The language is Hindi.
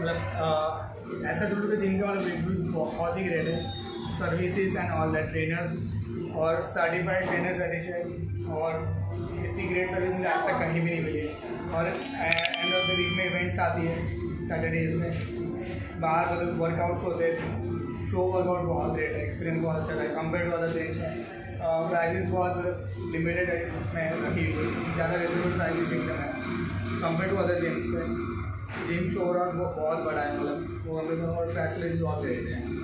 मतलब ऐसा टू के जिम का मतलब रिव्यूज़ बहुत ही ग्रेट है, services and all that, trainers और सर्टिफाइड ट्रेनर्स एडिशन, और इतनी ग्रेट सर्विस मुझे आज तक कहीं भी नहीं मिली है। और एंड ऑफ द वीक में इवेंट्स आती है सैटरडेज में, बाहर मतलब वर्कआउट्स होते हैं, शो वर्कआउट बहुत ग्रेट है, एक्सपीरियंस बहुत अच्छा है कंपेयर टू अदर जिम्स है। प्राइजेस बहुत लिमिटेड है उसमें रखी हुई, ज़्यादा रिजनेबल प्राइजेस एकदम है कंपेयर टू अदर जिम्स है। जिम फ्लोर और वो बहुत बड़ा है, मतलब वो हमें और फैसिलिटीज बहुत ग्रेट हैं।